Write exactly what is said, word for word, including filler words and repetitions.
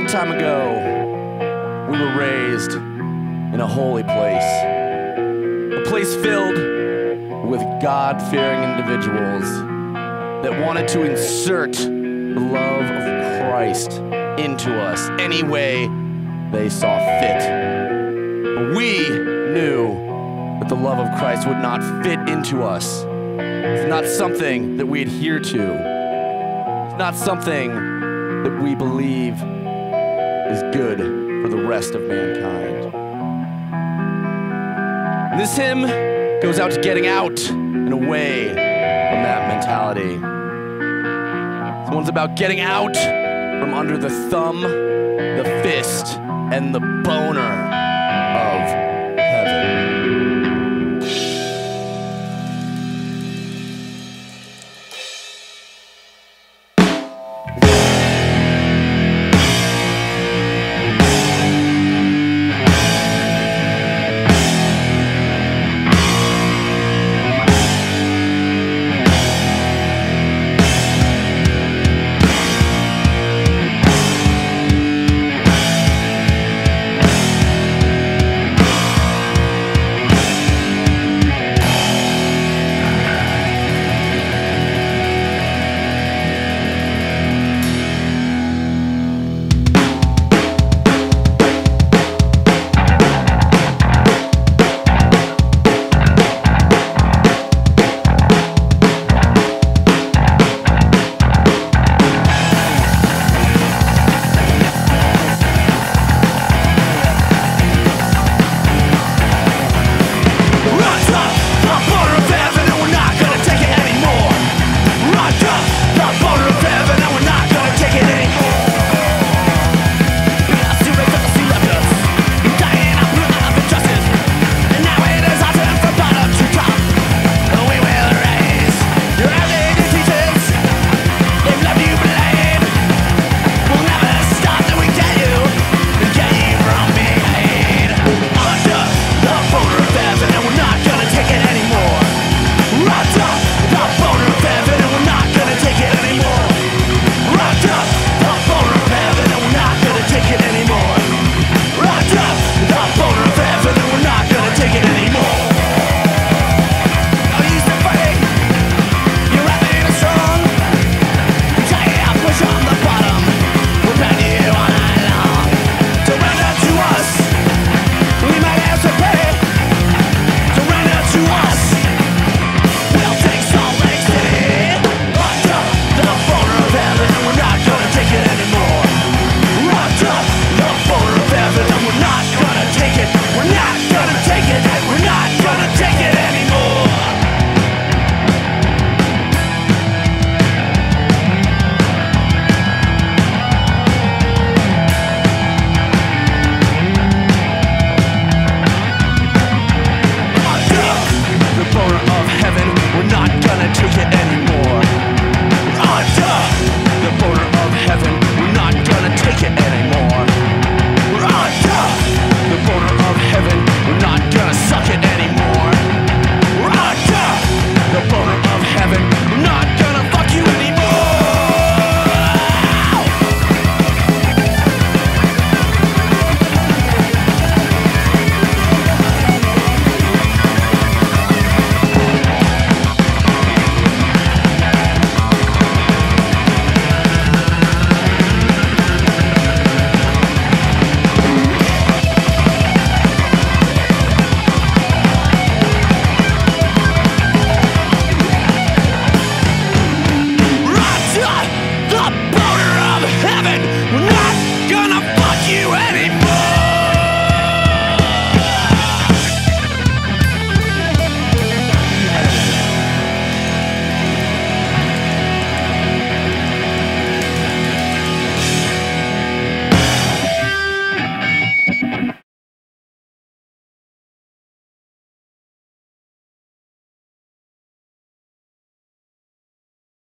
long time ago, we were raised in a holy place. A place filled with God-fearing individuals that wanted to insert the love of Christ into us any way they saw fit. But we knew that the love of Christ would not fit into us. It's not something that we adhere to. It's not something that we believe is good for the rest of mankind. And this hymn goes out to getting out and away from that mentality. This one's about getting out from under the thumb, the fist, and the boner